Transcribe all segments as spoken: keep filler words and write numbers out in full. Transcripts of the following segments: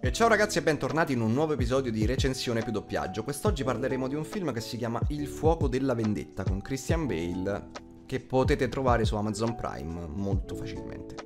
E ciao ragazzi e bentornati in un nuovo episodio di Recensione più doppiaggio. Quest'oggi parleremo di un film che si chiama Il fuoco della vendetta con Christian Bale, che potete trovare su Amazon Prime molto facilmente.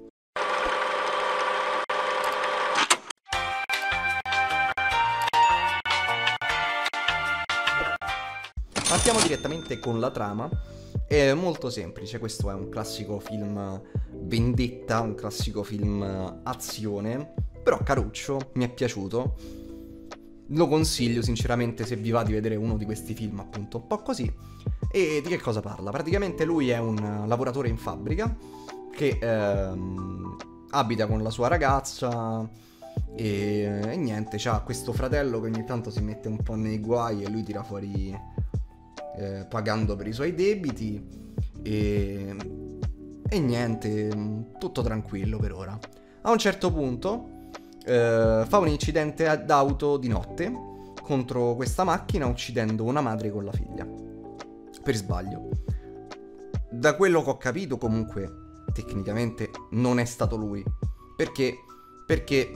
Partiamo direttamente con la trama. È molto semplice, questo è un classico film vendetta, un classico film azione, però caruccio, mi è piaciuto. Lo consiglio sinceramente se vi va di vedere uno di questi film appunto un po' così. E di che cosa parla? Praticamente lui è un lavoratore in fabbrica che ehm, abita con la sua ragazza e, e niente, c'ha questo fratello che ogni tanto si mette un po' nei guai e lui tira fuori eh, pagando per i suoi debiti e, e niente, tutto tranquillo per ora. A un certo punto Uh, fa un incidente d'auto di notte contro questa macchina, uccidendo una madre con la figlia per sbaglio. Da quello che ho capito comunque tecnicamente non è stato lui, perché perché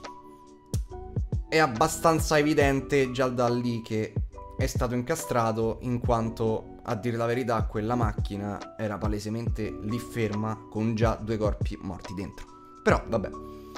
è abbastanza evidente già da lì che è stato incastrato, in quanto a dire la verità quella macchina era palesemente lì ferma con già due corpi morti dentro. Però vabbè.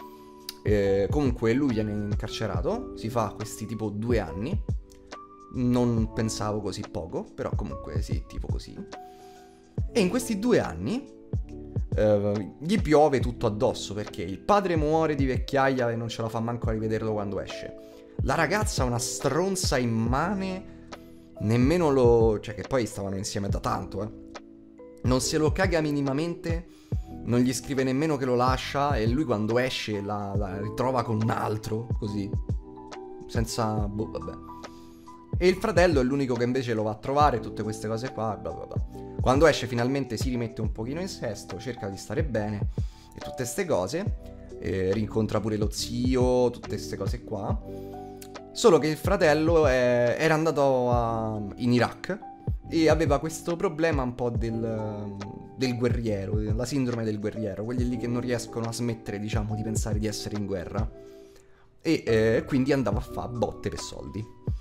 Eh, comunque lui viene incarcerato, si fa questi tipo due anni, non pensavo così poco, però comunque sì, tipo così. E in questi due anni eh, gli piove tutto addosso, perché il padre muore di vecchiaia e non ce la fa manco a rivederlo quando esce. La ragazza ha una stronza immane, nemmeno lo... cioè che poi stavano insieme da tanto, eh. Non se lo caga minimamente. Non gli scrive nemmeno che lo lascia e lui quando esce la, la ritrova con un altro, così, senza... boh, vabbè. E il fratello è l'unico che invece lo va a trovare, tutte queste cose qua, bla bla bla. Quando esce finalmente si rimette un pochino in sesto, cerca di stare bene e tutte ste cose, e rincontra pure lo zio, tutte queste cose qua. Solo che il fratello è, era andato a, in Iraq e aveva questo problema un po' del... del guerriero, la sindrome del guerriero, quelli lì che non riescono a smettere, diciamo, di pensare di essere in guerra. E eh, quindi andava a fare botte per soldi.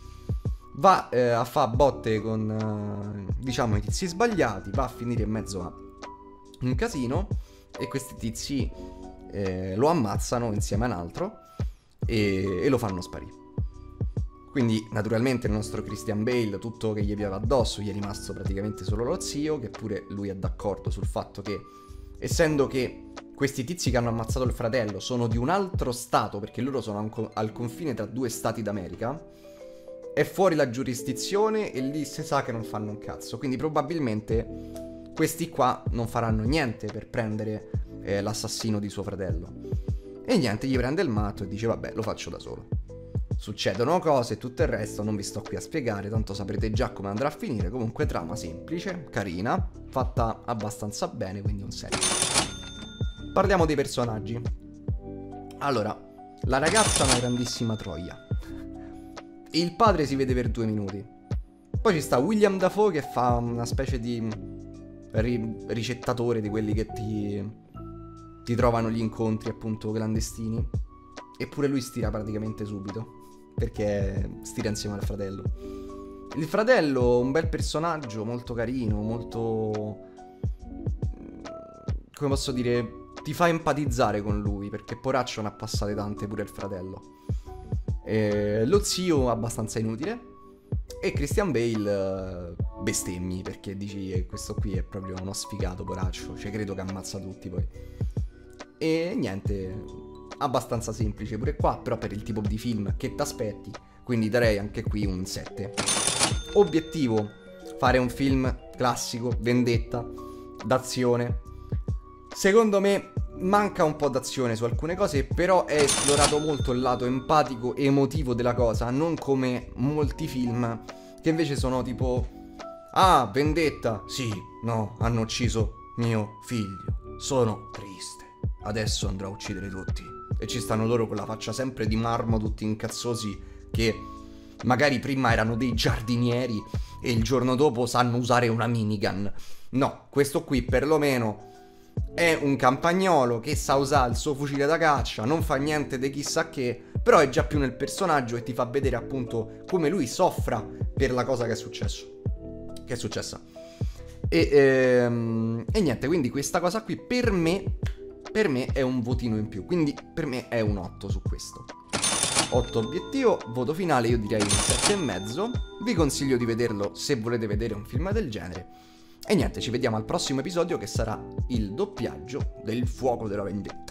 Va eh, a fare botte con, eh, diciamo, i tizi sbagliati, va a finire in mezzo a un casino e questi tizi eh, lo ammazzano insieme a un altro e, e lo fanno sparire. Quindi naturalmente il nostro Christian Bale, tutto che gli piove addosso, gli è rimasto praticamente solo lo zio, che pure lui è d'accordo sul fatto che, essendo che questi tizi che hanno ammazzato il fratello sono di un altro stato, perché loro sono al confine tra due stati d'America, è fuori la giurisdizione e lì si sa che non fanno un cazzo. Quindi probabilmente questi qua non faranno niente per prendere eh, l'assassino di suo fratello. E niente, gli prende il matto e dice vabbè, lo faccio da solo. Succedono cose e tutto il resto non vi sto qui a spiegare, tanto saprete già come andrà a finire. Comunque trama semplice, carina, fatta abbastanza bene, quindi un sette. Parliamo dei personaggi. Allora, la ragazza è una grandissima troia. Il padre si vede per due minuti. Poi ci sta William Dafoe che fa una specie di ri- ricettatore di quelli che ti, ti trovano gli incontri appunto clandestini. Eppure lui stira praticamente subito, perché stira insieme al fratello. Il fratello, un bel personaggio, molto carino, molto... come posso dire... ti fa empatizzare con lui, perché poraccio ne ha passate tante pure il fratello. E lo zio abbastanza inutile. E Christian Bale bestemmi, perché dici eh, questo qui è proprio uno sfigato poraccio, cioè credo che ammazza tutti poi. E niente... abbastanza semplice pure qua, però per il tipo di film che t'aspetti, quindi darei anche qui un sette. Obiettivo: fare un film classico, vendetta, d'azione. Secondo me manca un po' d'azione su alcune cose, però è esplorato molto il lato empatico e emotivo della cosa, non come molti film che invece sono tipo ah, vendetta, sì, no, hanno ucciso mio figlio, sono triste, adesso andrò a uccidere tutti. E ci stanno loro con la faccia sempre di marmo, tutti incazzosi, che magari prima erano dei giardinieri e il giorno dopo sanno usare una minigun. No, questo qui perlomeno è un campagnolo che sa usare il suo fucile da caccia, non fa niente di chissà che, però è già più nel personaggio e ti fa vedere appunto come lui soffra per la cosa che è successo. Che è successa. E, ehm, e niente, quindi questa cosa qui per me, per me è un votino in più. Quindi per me è un otto su questo. otto obiettivo, voto finale io direi un sette e mezzo. Vi consiglio di vederlo se volete vedere un film del genere. E niente, ci vediamo al prossimo episodio che sarà il doppiaggio del Fuoco della Vendetta.